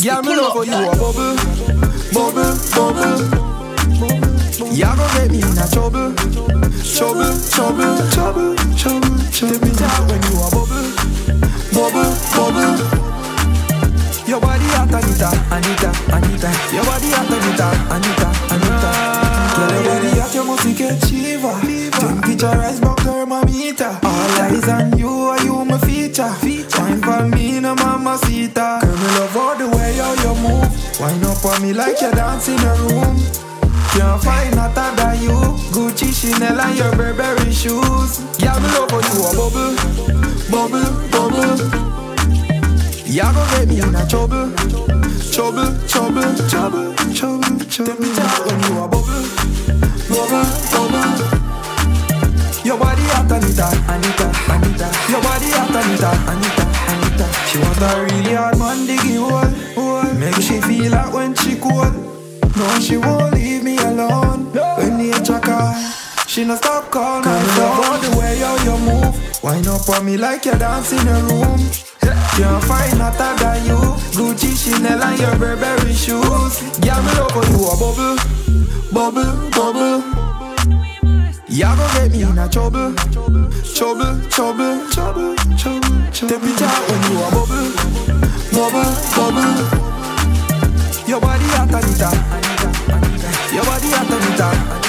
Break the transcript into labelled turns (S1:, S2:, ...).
S1: Girl, me love for you a bubble, bubble, bubble. Ya gon' get me in a trouble, trouble, trouble, trouble, trouble, trouble. Take me down when you a bubble, bubble, bubble. Your body hot, Anita, Anita, Anita. Your body hot, Anita, Anita, Anita. Girl, your body hot, you must get shiver. Temperature rise back thermometer. All eyes on you, are you my feature? Wine for me, no mamacita. Girl, me love all the way how you move. Wine up on me like you dance in a room. Can't find nothing than you. Gucci, Chanel and your Burberry shoes. Girl, me love how you a bubble, bubble, bubble. Ya gon' get me in a trouble, trouble, trouble, trouble, trouble, trouble. Take me down when you a bubble, bubble, bubble. Your body hot, Anita, Anita, Anita. Your body hot, Anita, Anita, Anita. She want a really hard man diggy hole. Make she feel like when she cold. No, she won't leave me alone. When nature call, she no stop calling my phone. All the way how you move. Wind up on me like you dance in a room. Can't find nothing than you. Gucci, Chanel and your Burberry shoes. Girl, me love for you a bubble, bubble, bubble. Ya gon' get me in a trouble, trouble, trouble, trouble, trouble. Take me down when you a bubble, bubble, bubble. Your body hot, Anita, Anita, Anita. Your body hot, Anita.